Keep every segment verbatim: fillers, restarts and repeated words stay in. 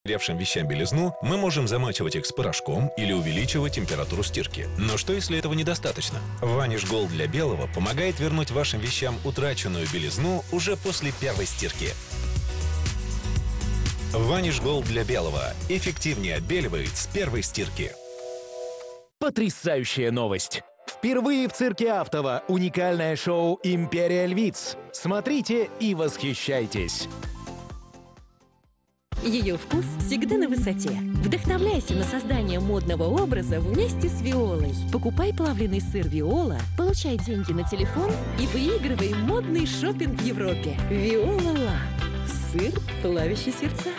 Ревшим вещам белизну, мы можем замачивать их с порошком или увеличивать температуру стирки. Но что, если этого недостаточно? Vanish Gold для белого помогает вернуть вашим вещам утраченную белизну уже после первой стирки. Vanish Gold для белого эффективнее отбеливает с первой стирки. Потрясающая новость! Впервые в цирке Автова уникальное шоу «Империя львиц». Смотрите и восхищайтесь! Ее вкус всегда на высоте. Вдохновляйся на создание модного образа вместе с Виолой. Покупай плавленый сыр Виола, получай деньги на телефон и выигрывай модный шопинг в Европе. Виола Ла. Сыр, плавящий сердца.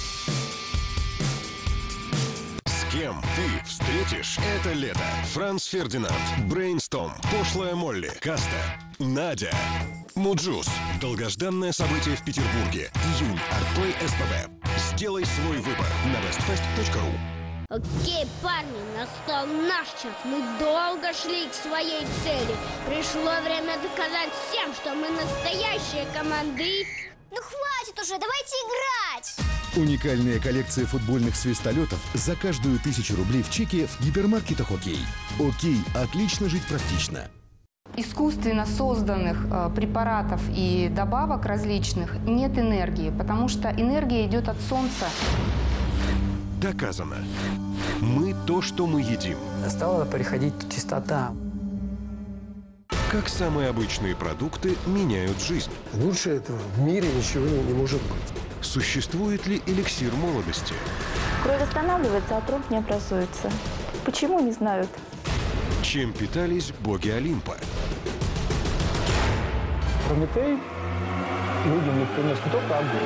С кем ты встретишь это лето? Франц Фердинанд, Брейнсторм, Пошлая Молли, Каста, Надя, Муджус. Долгожданное событие в Петербурге. Июнь. Артплей СПБ. Сделай свой выбор на вестфест точка ру. Окей, парни, настал наш час. Мы долго шли к своей цели. Пришло время доказать всем, что мы настоящая команда. Ну хватит уже, давайте играть! Уникальная коллекция футбольных свистолетов за каждую тысячу рублей в чеке в гипермаркетах «Окей». «Окей» – отлично жить практично. Искусственно созданных э, препаратов и добавок различных нет энергии, потому что энергия идет от солнца. Доказано. Мы то, что мы едим. Стала приходить чистота. Как самые обычные продукты меняют жизнь. Лучше этого в мире ничего не может быть. Существует ли эликсир молодости? Кровь восстанавливается, а труп не образуется. Почему, не знают. Чем питались боги Олимпа? Прометей людям не принес не только огонь.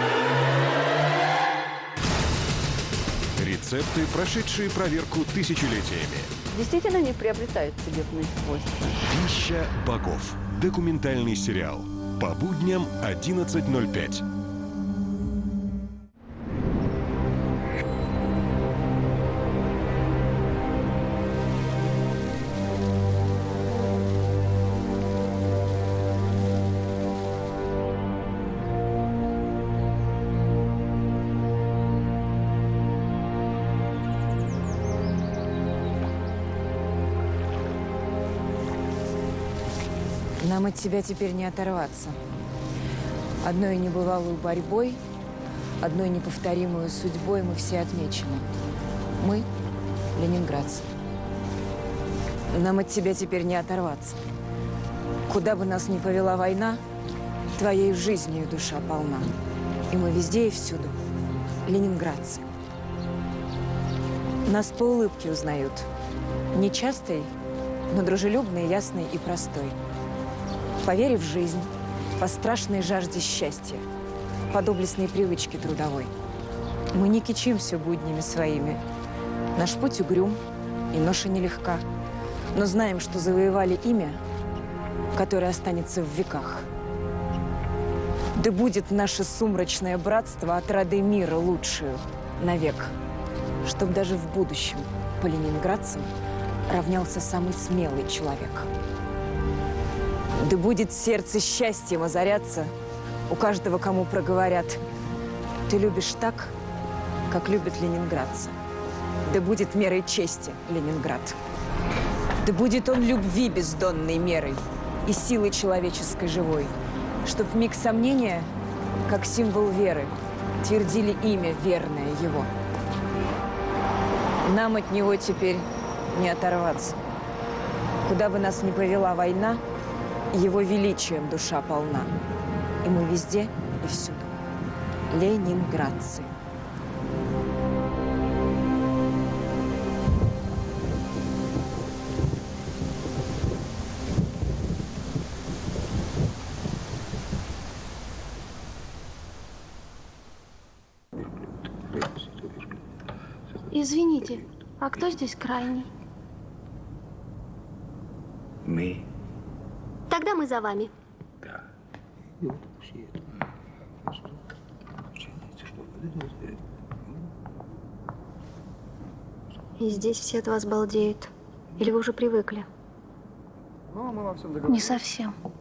Рецепты, прошедшие проверку тысячелетиями. Действительно не приобретают целебные свойства. Пища богов. Документальный сериал. По будням одиннадцать ноль пять. Нам от тебя теперь не оторваться. Одной небывалой борьбой, одной неповторимой судьбой мы все отмечены. Мы – ленинградцы. Нам от тебя теперь не оторваться. Куда бы нас ни повела война, твоей жизнью душа полна. И мы везде и всюду – ленинградцы. Нас по улыбке узнают. Нечастой, но дружелюбной, ясной и простой. По вере в жизнь, по страшной жажде счастья, по доблестной привычке трудовой. Мы не кичимся буднями своими. Наш путь угрюм, и ноша нелегка. Но знаем, что завоевали имя, которое останется в веках. Да будет наше сумрачное братство отрады мира лучшую навек, чтоб даже в будущем по ленинградцам равнялся самый смелый человек. Да будет сердце счастьем озаряться у каждого, кому проговорят: ты любишь так, как любят ленинградцы. Да будет мерой чести Ленинград. Да будет он любви бездонной мерой и силы человеческой живой, чтоб в миг сомнения, как символ веры, твердили имя верное его. Нам от него теперь не оторваться. Куда бы нас ни повела война, его величием душа полна. И мы везде и всюду ленинградцы. Извините, а кто здесь крайний? Мы. Тогда мы за вами. Да. И здесь все от вас балдеют. Или вы уже привыкли? Ну, мы во всем Не совсем.